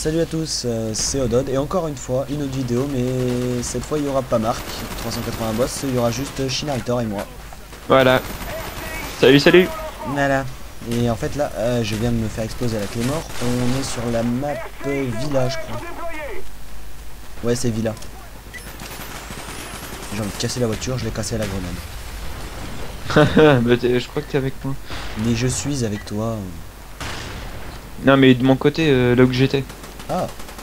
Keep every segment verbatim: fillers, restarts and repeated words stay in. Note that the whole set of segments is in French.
salut à tous, euh, c'est Odod et encore une fois une autre vidéo, mais cette fois il n'y aura pas Marc, trois cent quatre-vingts boss, il y aura juste Shinaritor et moi. Voilà. Salut, salut. Voilà. Et en fait là, euh, je viens de me faire exploser à la clé mort. On est sur la map euh, Villa, je crois. Ouais, c'est Villa. J'ai envie de casser la voiture, je l'ai cassée à la grenade. Bah, je crois que t'es avec moi. Mais je suis avec toi. Non, mais de mon côté, euh, là où j'étais. Ah.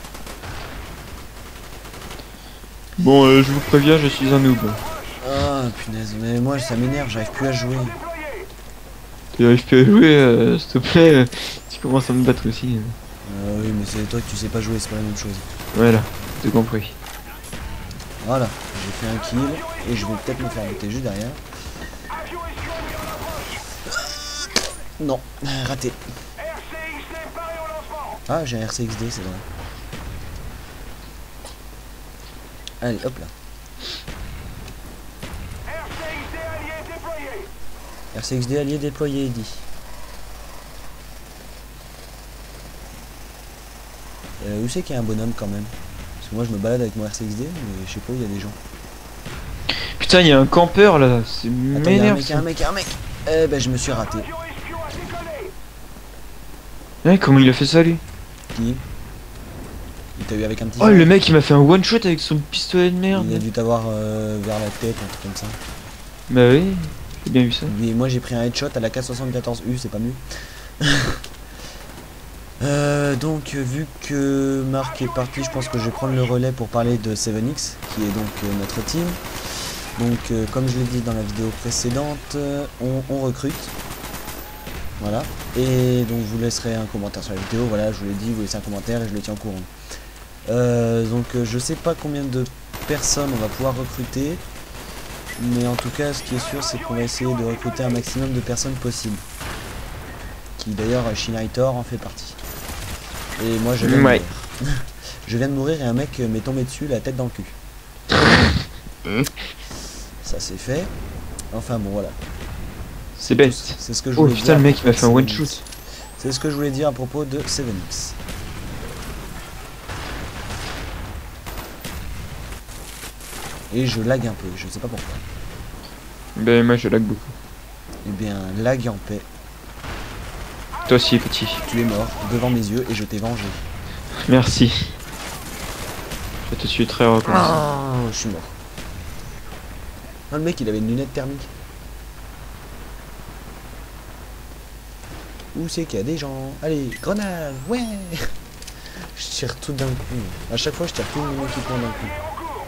Bon, euh, je vous préviens, je suis un noob. Ah punaise, mais moi ça m'énerve, j'arrive plus à jouer. Tu arrives plus à jouer, euh, s'il te plaît. euh, Tu commences à me battre aussi. euh. Euh, oui, mais c'est toi que tu sais pas jouer, c'est pas la même chose. Voilà, t'as compris. Voilà, j'ai fait un kill et je vais peut-être me faire arrêter juste derrière. Non, raté. Ah, j'ai un R C X D, c'est vrai. Allez, hop là. R C X D allié déployé, dit. Euh, où c'est qu'il y a un bonhomme quand même? Parce que moi je me balade avec mon R C X D, mais je sais pas où il y a des gens. Putain, il y a un campeur là, c'est Attends, il y a un m'énerve. mec, il y a un mec, il y a un mec. Eh ben, je me suis raté. Ouais, comment il a fait ça lui? Qui? Il t'a eu avec un petit. Oh, le mec il m'a fait un one shot avec son pistolet de merde. Il a dû t'avoir euh, vers la tête, un truc comme ça. Bah oui, j'ai bien vu ça. Mais moi j'ai pris un headshot à la K soixante-quatorze U, c'est pas mieux. euh, donc vu que Marc est parti, je pense que je vais prendre le relais pour parler de seven X, qui est donc euh, notre team. Donc euh, comme je l'ai dit dans la vidéo précédente, euh, on, on recrute. Voilà. Et donc vous laisserez un commentaire sur la vidéo, voilà, je vous l'ai dit, vous laissez un commentaire et je le tiens au courant. Euh, donc euh, je sais pas combien de personnes on va pouvoir recruter. Mais en tout cas, ce qui est sûr, c'est qu'on va essayer de recruter un maximum de personnes possibles. Qui d'ailleurs, Shinaritor en fait partie. Et moi, je viens de Ouais. mourir. Je viens de mourir et un mec m'est tombé dessus, la tête dans le cul. Ça c'est fait. Enfin bon, voilà. C'est bête. C'est ce que je Oh voulais putain, dire le mec à il m'a fait un propos de one seven X. shot. C'est ce que je voulais dire à propos de seven X. Et je lag un peu, je sais pas pourquoi. Bah, moi je lag beaucoup. Eh bien, lag en paix. Toi aussi, petit. Tu es mort devant mes yeux et je t'ai vengé. Merci. Je te suis très reconnaissant. Oh, je suis mort. Non, le mec il avait une lunette thermique. Où c'est qu'il y a des gens? Allez, grenade, ouais. Je tire tout d'un coup. À chaque fois je tire tout mon équipement d'un coup.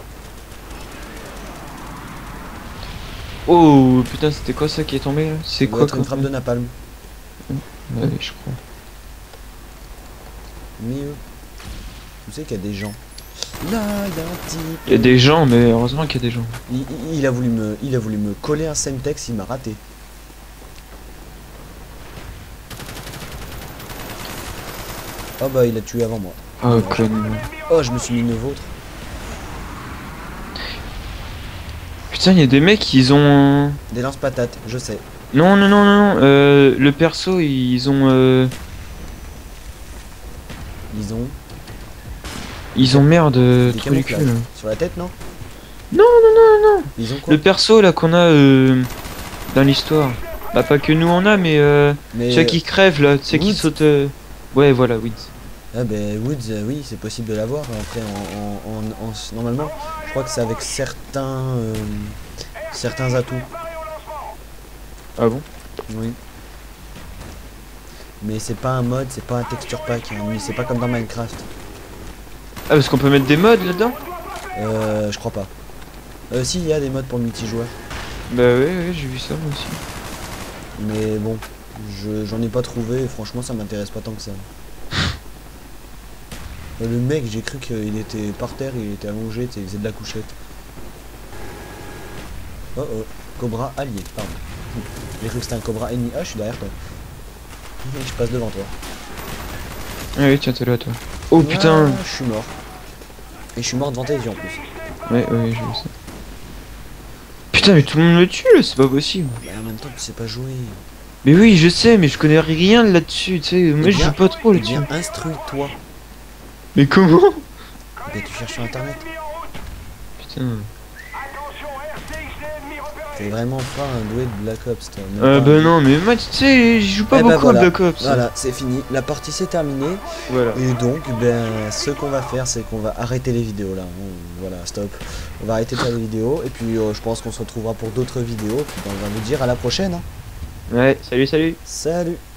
Oh putain, c'était quoi ça qui est tombé là? C'est Ça doit quoi être une frappe de napalm. Ouais, je crois. Mieux. Où c'est qu'il y a des gens? Là, il y a un type. Il y a des gens, mais heureusement qu'il y a des gens. Il, il- il a voulu me, il a voulu me coller un Semtex, il m'a raté. Oh bah il a tué avant moi. Oh, con. Oh, je me suis mis une vôtre. Putain, il y a des mecs, ils ont. Des lance-patates, je sais. Non, non, non, non, non. Euh, le perso, ils ont. Euh... Ils ont Ils ont merde. des Trop du cul. camouflages. Là. Sur la tête, non? Non, non, non, non. Ils ont quoi? Le perso là qu'on a euh, dans l'histoire. Bah, pas que nous on a, mais. Euh... Mais Ceux qui crèvent là, ceux qui Woods. sautent. euh, Ouais, voilà, oui. Ah ben Woods, euh, oui, c'est possible de l'avoir. Après, en, en- en- en- normalement, je crois que c'est avec certains, euh, certains atouts. Ah bon? Oui. Mais c'est pas un mode, c'est pas un texture pack. Hein, mais c'est pas comme dans Minecraft. Ah, parce qu'on peut mettre des mods là-dedans? Euh, je crois pas. Euh, si, il y a des modes pour le multijoueur. Bah, ouais, ouais, j'ai vu ça moi aussi. Mais bon, je- j'en ai pas trouvé. Et franchement, ça m'intéresse pas tant que ça. Euh, Le mec, j'ai cru qu'il était par terre, il était allongé, tu sais, il faisait de la couchette. Oh oh, Cobra allié, pardon. J'ai cru que c'était un Cobra ennemi. Ah, je suis derrière toi. Je passe devant toi. Ah oui, tiens, t'es là, toi. Oh putain! Ah, je suis mort. Et je suis mort devant tes yeux en plus. Ouais, ouais, j'ai vu ça. Putain, mais tout le monde me tue là, c'est pas possible. Mais en même temps, tu sais pas jouer. Mais oui, je sais, mais je connais rien là-dessus, tu sais. Moi, je bien- joue pas trop Eh là-dessus. bien, instruis-toi. Mais comment? Et tu cherches sur internet. Putain. T'es vraiment pas un doué de Black Ops toi. même Euh pas bah un- non mais moi tu sais, je joue pas Eh ben beaucoup voilà. à Black Ops. Voilà, c'est fini. La partie s'est terminée. Voilà. Et donc, ben, ce qu'on va faire, c'est qu'on va arrêter les vidéos là. On- voilà, stop. On va arrêter de faire les vidéos. Et puis, euh, je pense qu'on se retrouvera pour d'autres vidéos. Puis, ben, on va vous dire à la prochaine. Hein. Ouais, salut salut. Salut.